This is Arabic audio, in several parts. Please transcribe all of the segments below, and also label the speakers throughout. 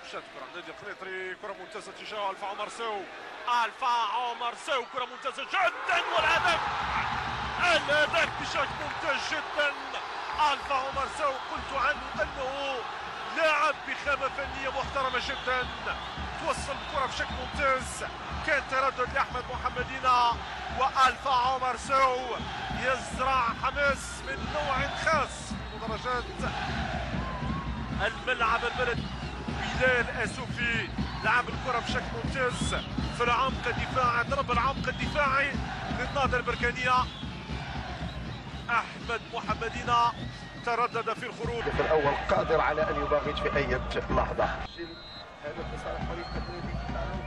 Speaker 1: مشات كره نادي القنيطري، كره ممتازه تجاه الفا عمر سو. الفا عمر سو كره ممتازه جدا، والهدف الهدف بشكل ممتاز جدا. الفا عمر سو قلت عنه انه لاعب بخامه فنيه محترمه جدا، توصل الكره بشكل ممتاز، كان تردد لاحمد محمدينا، والفا عمر سو يزرع حماس من نوع خاص في مدرجات الملعب البلد. بلال اسوفي لعب الكره بشكل ممتاز في العمق الدفاعي، ضرب العمق الدفاعي للنهضه البركانيه. احمد محمدينا تردد في الخروج.
Speaker 2: في الاول قادر على ان يباغت في اي لحظه. هدف لصالح فريق النادي.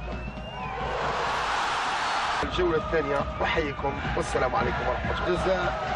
Speaker 2: الجوله الثانيه، احييكم والسلام عليكم ورحمه الله. جزاء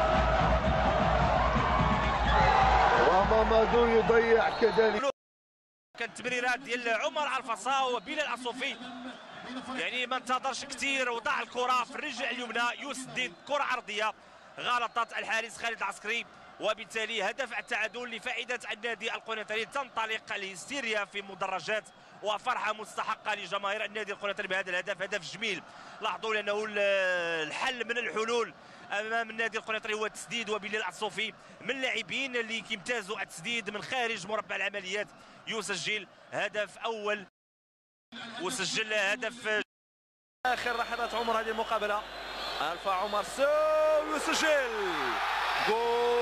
Speaker 2: ومامادو يضيع كذلك.
Speaker 3: كانت تمريرات ديال عمر الفصاو وبلال الصوفي، يعني ما انتظرش كثير وضع الكره في الرجل اليمنى يسدد كره عرضيه غلطت الحارس خالد العسكري، وبالتالي هدف التعادل لفائده النادي القنيطري. تنطلق الهستيريا في مدرجات وفرحه مستحقه لجماهير النادي القنيطري بهذا الهدف، هدف جميل. لاحظوا لانه الحل من الحلول امام النادي القنيطري هو التسديد، وبلال الصوفي من اللاعبين اللي كيمتازوا التسديد من خارج مربع العمليات، يسجل هدف اول وسجل هدف.
Speaker 1: اخر لحظات عمر هذه المقابله، الفا عمر سو يسجل جول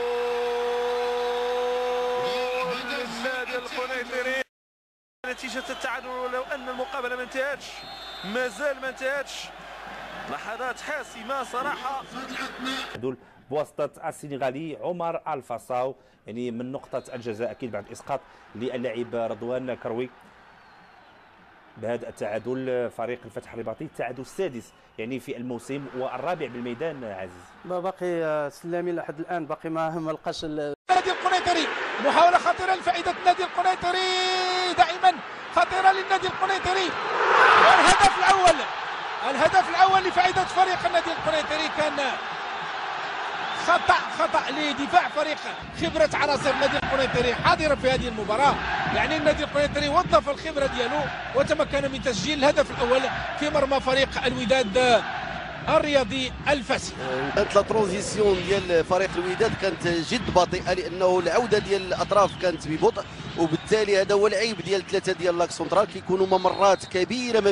Speaker 1: للنادي القنيطري. نتيجه التعادل ولو ان المقابله ما انتهتش، مازال ما انتهتش، لحظات حاسمه صراحه.
Speaker 4: بواسطه السنغالي عمر الفصاو، يعني من نقطه الجزاء اكيد بعد اسقاط للاعب رضوان كروي. بهذا التعادل فريق الفتح الرباطي التعادل السادس يعني في الموسم والرابع بالميدان. عزيز
Speaker 5: باقي سلامي لحد الان باقي ما لقاش
Speaker 6: النادي القنيطري. محاوله خطيره لفائده النادي القنيطري، دائما خطيره للنادي القنيطري. الهدف الاول لفائده فريق النادي القنيطري كان خطأ لدفاع فريق خبرة عناصر النادي القنيطري حاضرة في هذه المباراة. يعني النادي القنيطري وظف الخبرة ديالو وتمكن من تسجيل الهدف الأول في مرمى فريق الوداد الرياضي الفاسي.
Speaker 7: كانت لا ترانزيسيون ديال فريق الوداد كانت جد بطيئة، لأنه العودة ديال الأطراف كانت ببطء، وبالتالي هذا هو العيب ديال ثلاثة ديال لاك سونترال، كيكونوا ممرات كبيرة